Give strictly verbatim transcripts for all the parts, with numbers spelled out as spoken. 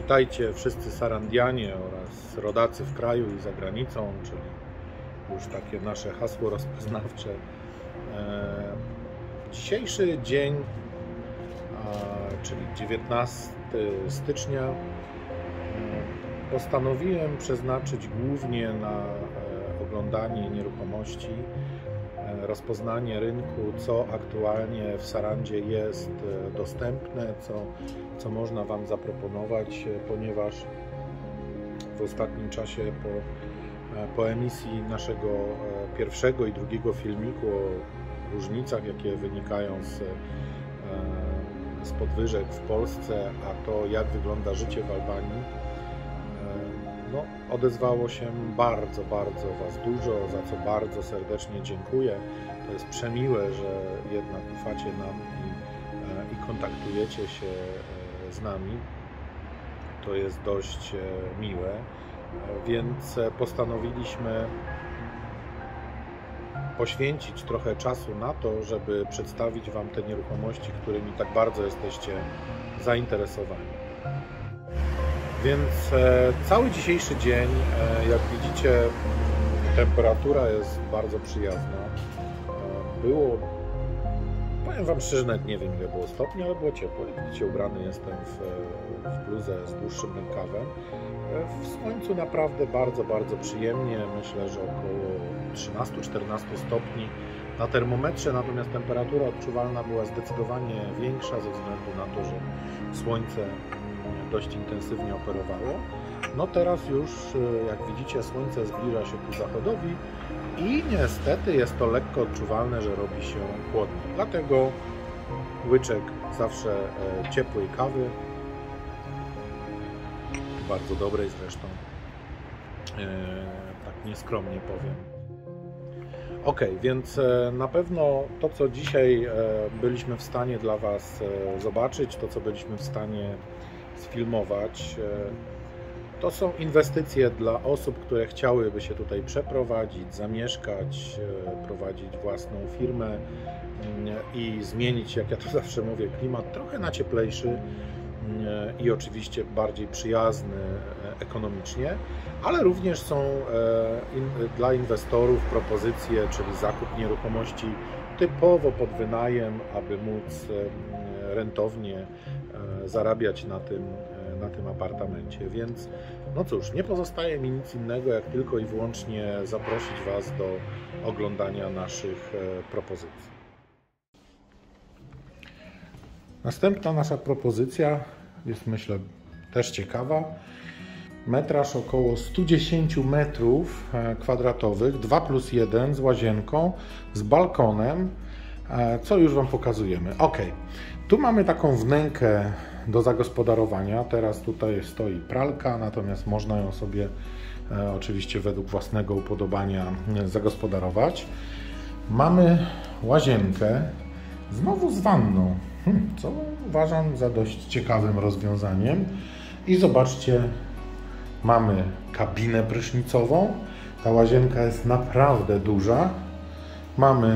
Witajcie wszyscy sarandianie oraz rodacy w kraju i za granicą, czyli już takie nasze hasło rozpoznawcze. Dzisiejszy dzień, czyli dziewiętnastego stycznia, postanowiłem przeznaczyć głównie na oglądanie nieruchomości, rozpoznanie rynku, co aktualnie w Sarandzie jest dostępne, co, co można Wam zaproponować, ponieważ w ostatnim czasie po, po emisji naszego pierwszego i drugiego filmiku o różnicach, jakie wynikają z, z podwyżek w Polsce, a to jak wygląda życie w Albanii, no, odezwało się bardzo, bardzo Was dużo, za co bardzo serdecznie dziękuję. To jest przemiłe, że jednak ufacie nam i, i kontaktujecie się z nami. To jest dość miłe, więc postanowiliśmy poświęcić trochę czasu na to, żeby przedstawić Wam te nieruchomości, którymi tak bardzo jesteście zainteresowani. Więc e, cały dzisiejszy dzień, e, jak widzicie, temperatura jest bardzo przyjazna. E, było, powiem Wam szczerze, nawet nie wiem ile było stopni, ale było ciepło. Jak widzicie, ubrany jestem w, w bluzę z dłuższym rękawem. E, w słońcu naprawdę bardzo, bardzo przyjemnie. Myślę, że około trzynaście do czternastu stopni na termometrze, natomiast temperatura odczuwalna była zdecydowanie większa ze względu na to, że słońce dość intensywnie operowało. No teraz już, jak widzicie, słońce zbliża się ku zachodowi i niestety jest to lekko odczuwalne, że robi się chłodniej. Dlatego łyczek zawsze ciepłej kawy, bardzo dobrej zresztą, tak nieskromnie powiem. Ok, więc na pewno to, co dzisiaj byliśmy w stanie dla Was zobaczyć, to, co byliśmy w stanie sfilmować, to są inwestycje dla osób, które chciałyby się tutaj przeprowadzić, zamieszkać, prowadzić własną firmę i zmienić, jak ja to zawsze mówię, klimat trochę na cieplejszy i oczywiście bardziej przyjazny ekonomicznie, ale również są dla inwestorów propozycje, czyli zakup nieruchomości typowo pod wynajem, aby móc rentownie zarabiać na tym, na tym apartamencie. Więc no cóż, nie pozostaje mi nic innego, jak tylko i wyłącznie zaprosić Was do oglądania naszych propozycji. Następna nasza propozycja jest, myślę, też ciekawa. Metraż około sto dziesięć metrów kwadratowych, dwa plus jeden z łazienką, z balkonem, co już Wam pokazujemy. Ok, tu mamy taką wnękę do zagospodarowania. Teraz tutaj stoi pralka, natomiast można ją sobie e, oczywiście według własnego upodobania zagospodarować. Mamy łazienkę, znowu z wanną, hmm, co uważam za dość ciekawym rozwiązaniem. I zobaczcie, mamy kabinę prysznicową. Ta łazienka jest naprawdę duża. Mamy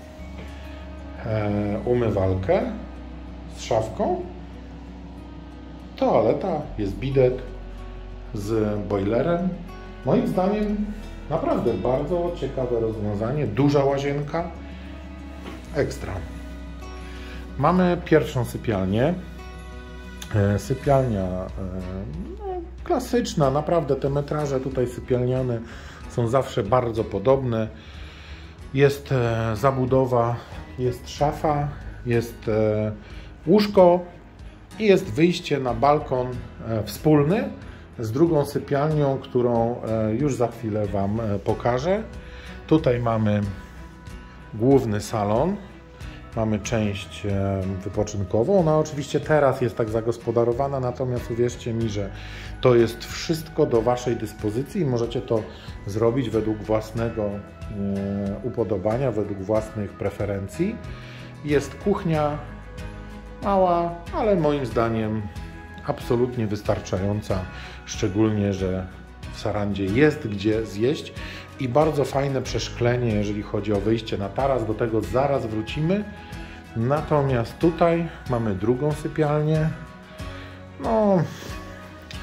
e, umywalkę z szafką. Toaleta, jest bidet z boilerem. Moim zdaniem naprawdę bardzo ciekawe rozwiązanie. Duża łazienka. Ekstra. Mamy pierwszą sypialnię. Sypialnia no, klasyczna. Naprawdę te metraże tutaj sypialniane są zawsze bardzo podobne. Jest zabudowa, jest szafa, jest łóżko i jest wyjście na balkon wspólny z drugą sypialnią, którą już za chwilę Wam pokażę. Tutaj mamy główny salon, mamy część wypoczynkową. Ona oczywiście teraz jest tak zagospodarowana, natomiast uwierzcie mi, że to jest wszystko do Waszej dyspozycji i możecie to zrobić według własnego upodobania, według własnych preferencji. Jest kuchnia, mała, ale moim zdaniem absolutnie wystarczająca, szczególnie że w Sarandzie jest gdzie zjeść i bardzo fajne przeszklenie, jeżeli chodzi o wyjście na taras, do tego zaraz wrócimy. Natomiast tutaj mamy drugą sypialnię. No,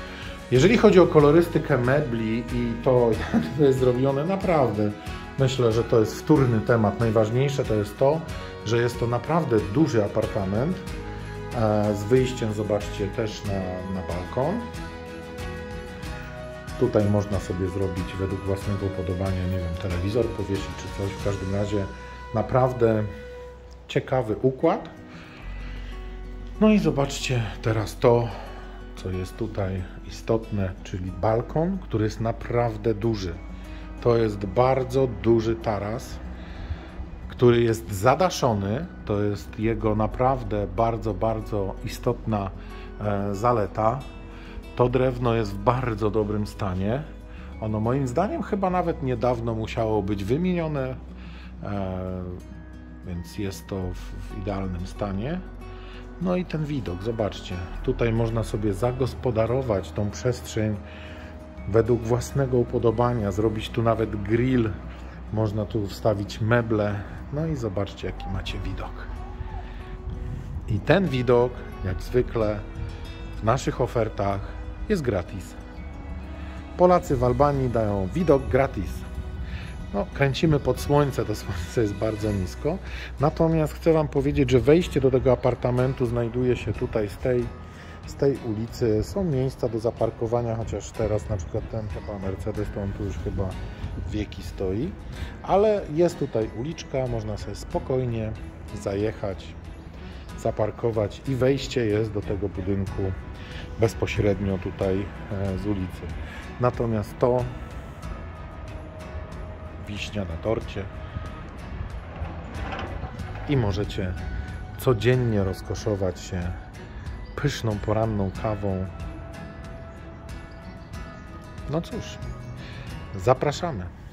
Jeżeli chodzi o kolorystykę mebli i to, jak to jest zrobione, naprawdę myślę, że to jest wtórny temat. Najważniejsze to jest to, że jest to naprawdę duży apartament z wyjściem, zobaczcie, też na, na balkon. Tutaj można sobie zrobić według własnego upodobania, nie wiem, telewizor powiesić czy coś. W każdym razie naprawdę ciekawy układ. No i zobaczcie teraz to, co jest tutaj istotne, czyli balkon, który jest naprawdę duży. To jest bardzo duży taras, który jest zadaszony. To jest jego naprawdę bardzo, bardzo istotna e, zaleta. To drewno jest w bardzo dobrym stanie. Ono moim zdaniem chyba nawet niedawno musiało być wymienione, e, więc jest to w, w idealnym stanie. No i ten widok, zobaczcie, tutaj można sobie zagospodarować tą przestrzeń według własnego upodobania, zrobić tu nawet grill, można tu wstawić meble, no i zobaczcie, jaki macie widok. I ten widok, jak zwykle w naszych ofertach, jest gratis. Polacy w Albanii dają widok gratis. No, kręcimy pod słońce, to słońce jest bardzo nisko. Natomiast chcę Wam powiedzieć, że wejście do tego apartamentu znajduje się tutaj z tej, z tej ulicy. Są miejsca do zaparkowania, chociaż teraz na przykład ten chyba Mercedes, to on tu już chyba wieki stoi. Ale jest tutaj uliczka, można sobie spokojnie zajechać, zaparkować i wejście jest do tego budynku bezpośrednio tutaj z ulicy. Natomiast to wiśnia na torcie i możecie codziennie rozkoszować się pyszną poranną kawą. No cóż, zapraszamy.